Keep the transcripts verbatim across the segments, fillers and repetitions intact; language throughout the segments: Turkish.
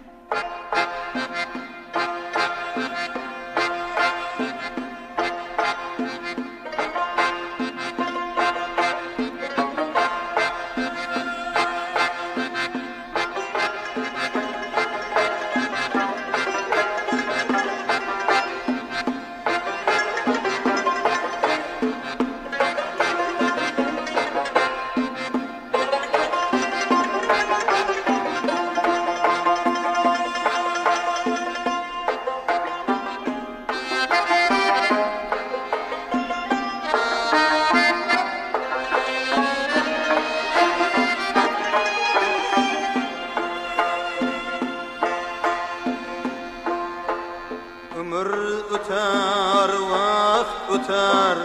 Ömür öter, vakt öter,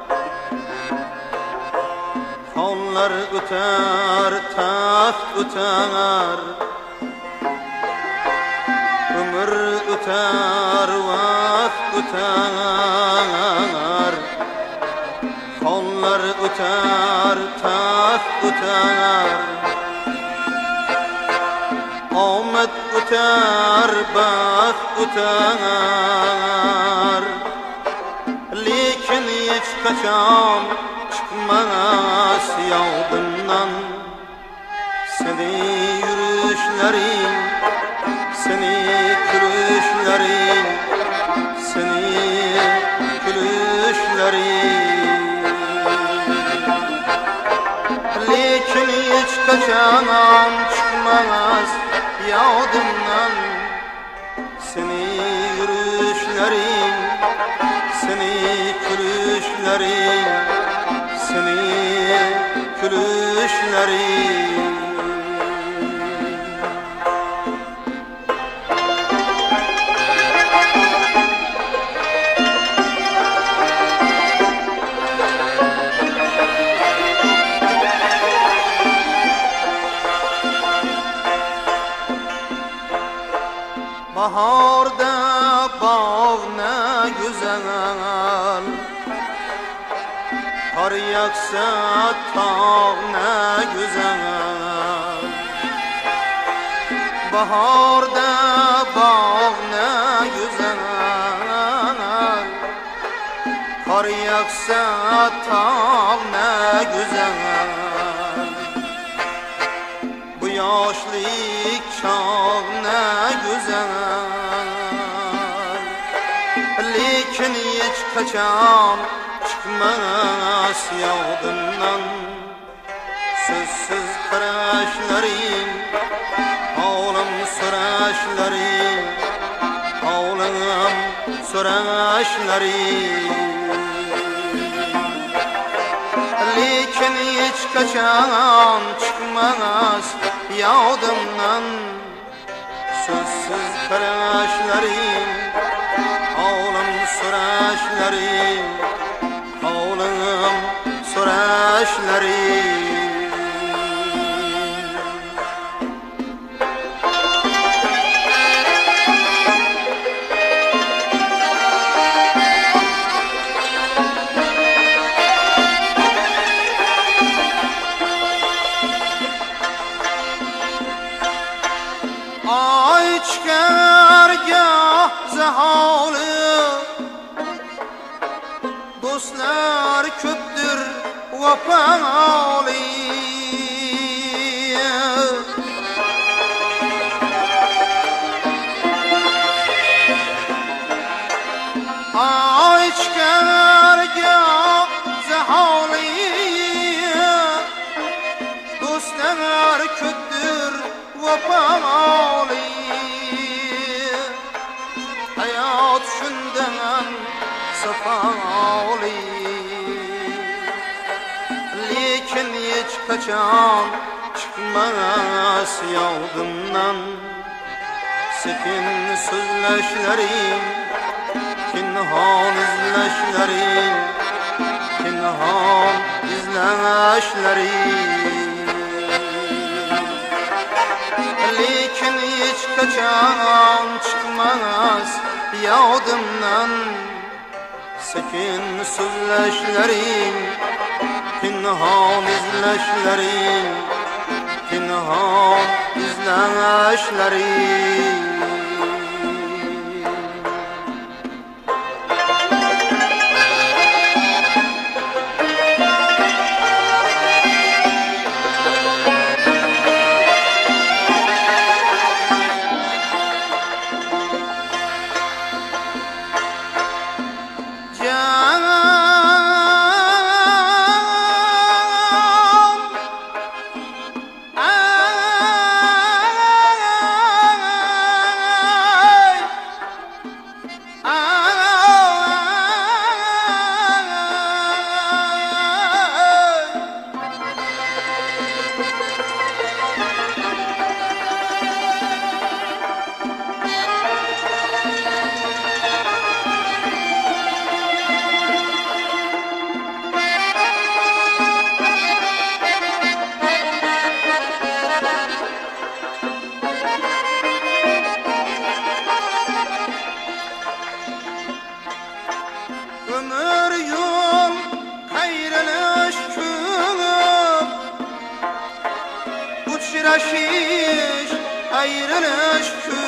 onlar öter, taxt öter. Ömür öter, vakt öter, onlar öter, taxt öter. Ahmet öter, baxt öter, lekin hiç kaçan çıkmaz yağdından. Seni yürüyüşlerin, seni gülüşlerin, seni gülüşlerin, lekin hiç kaçan çıkmaz yağdından. Seni yürüyüşlerin, seni gülüşlerin, seni gülüşlerin. Baharda bağ ne güzel, kar yaksa tağ ne güzel. Baharda bağ ne güzel, kar yaksa tağ ne güzel. Bu yaşlık çağ ne güzel, lekin hiç kaçan çıkmaz yağdından. Sözsüz karışların, oğlum soraşların, oğlum soraşların, lekin hiç kaçan çıkmaz yağdından. Sözsüz karışların, oğlum soraşların, oğlum soraşların. Ay çıkargah zahalı, dostlar köptür vafalı. Ay çıkargah zahalı, dostlar köptür vafalı. Hayat şundan safalı, lekin hiç kaçan çıkmaz yağdından. Sekin sözleşlerin, kinhan izleşlerin, kinhan izleşlerin, lekin hiç kaçan çıkmaz yağdımdan. Sekin sözleşlerin, pinhan izleşlerin, pinhan izleşlerin. ayrılış köp.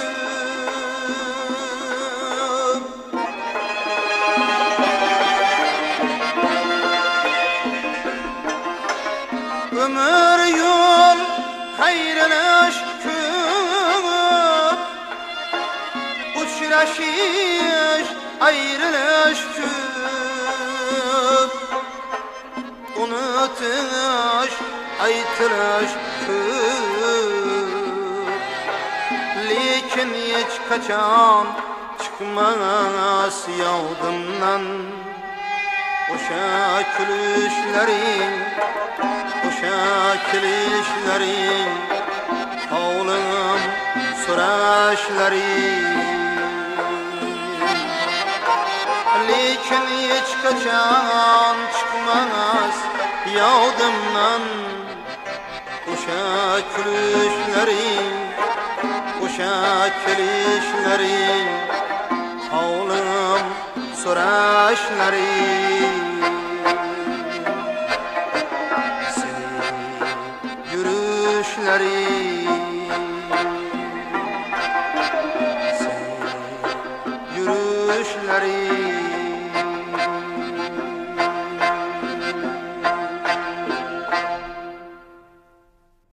Ömür yol ayrılış köp, uçraşış ayrılış köp, unutuş aytılış köp. Lekin hiç kaçan çıkmaz yağdımdan oşa külüşlerin, oşa külüşlerin, havlım süreşlerin. Lekin hiç kaçan çıkmaz yağdımdan oşa külüşlerin, oşa külüşlerin, havlım süreşlerin. Seni yürüyüşlerin